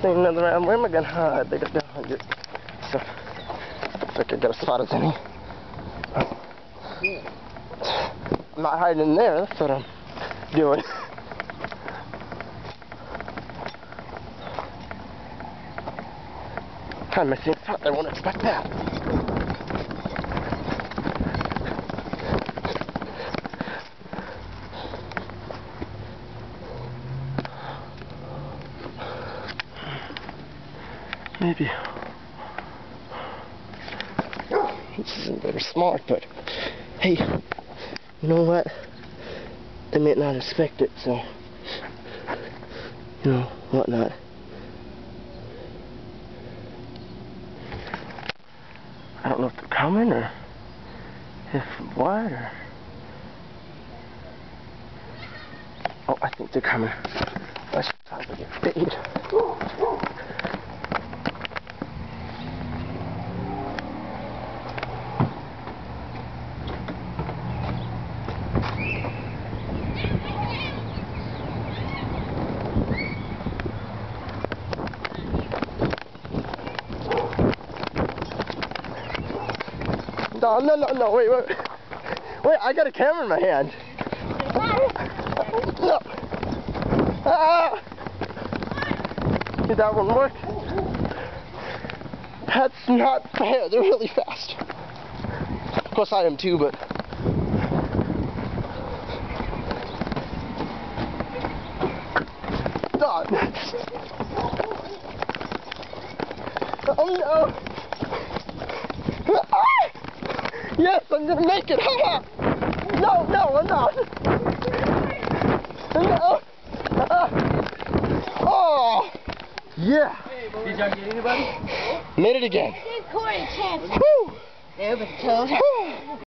Need another round. Where am I gonna hide? They got down 100. So, looks like I got a spot as any. I'm not hiding in there. That's what I'm doing. I'm missing a spot. I won't expect that. Maybe. This isn't very smart, but hey, you know what? They might not expect it, so you know, whatnot. I don't know if they're coming or if what or. Oh, I think they're coming. I should probably get baited. No, wait, I got a camera in my hand. No. Ah! Did that one work? That's not fair, they're really fast. Of course I am too, but... Done. Oh no! Yes, I'm gonna make it! No, I'm not! No! Oh! Yeah! Did y'all get anybody? Made it again. Give Corey a chance. Woo! There, but